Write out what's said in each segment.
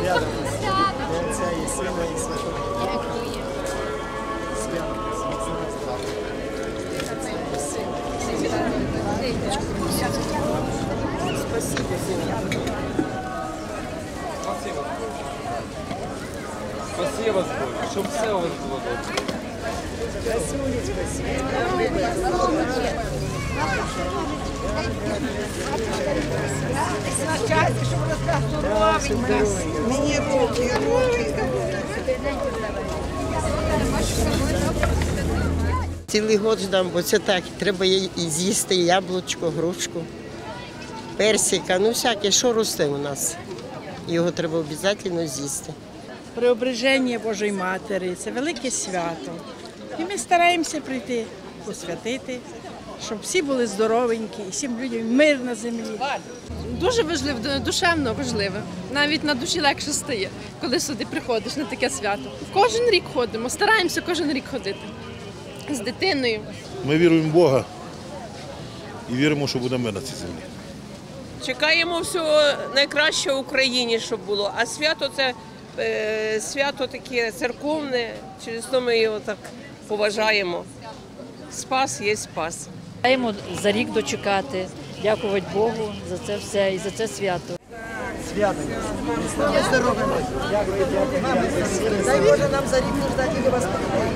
рядом. Для Отця і Сина і Святого Духа. Спасибо, Спасибо, Боже, щоб все у вас було добре. Мені руки. Цілий год ждам, бо це так, треба і з'їсти яблучко, грушку, персика, ну всяке, що росте у нас. Його треба обов'язково з'їсти. Преображення Божої Матері – це велике свято. І ми стараємося прийти, посвятити, щоб всі були здоровенькі, і всім людям мир на землі. Дуже важливо, душевно важливе. Навіть на душі легше стає, коли сюди приходиш на таке свято. Кожен рік ходимо, стараємося кожен рік ходити з дитиною. Ми віруємо в Бога і віримо, що буде мир на цій землі. Чекаємо всього найкращого в Україні, щоб було. А свято це свято таке церковне, через то ми його так поважаємо. Спас є спас. Маємо за рік дочекати, дякувати Богу за це все і за це свято. Свято. Здоров'я. Дякую. Дай Боже нам за рік нуждати до вас.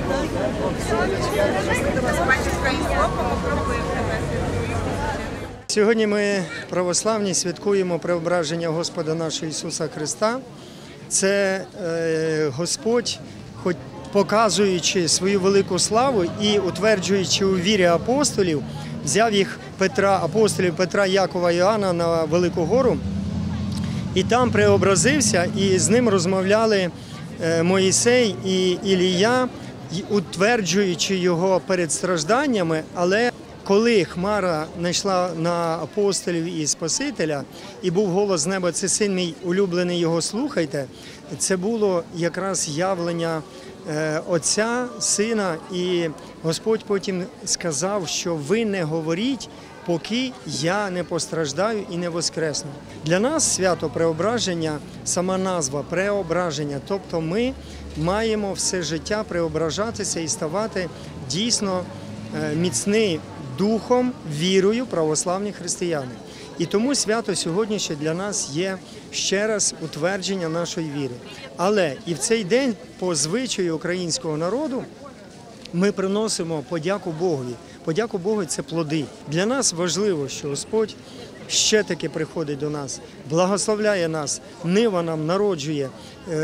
Сьогодні ми, православні, святкуємо преображення Господа нашого Ісуса Христа. Це Господь, хоч показуючи свою велику славу і утверджуючи у вірі апостолів, взяв їх апостолів Петра, Якова і Іоанна на Велику гору, і там преобразився, і з ним розмовляли Моїсей і Ілія, утверджуючи його перед стражданнями, але коли хмара найшла на апостолів і Спасителя, і був голос з неба: «Це син мій улюблений, його слухайте», це було якраз явлення Отця, Сина, і Господь потім сказав, що ви не говоріть, поки я не постраждаю і не воскресну. Для нас свято преображення, сама назва преображення, тобто ми маємо все життя преображатися і ставати дійсно міцним духом, вірою православні християни. І тому свято сьогоднішнє для нас є ще раз утвердження нашої віри. Але і в цей день, по звичаю українського народу, ми приносимо подяку Богові. Подяку Богу – це плоди. Для нас важливо, що Господь ще таки приходить до нас, благословляє нас, нива нам народжує,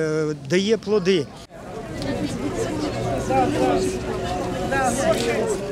дає плоди.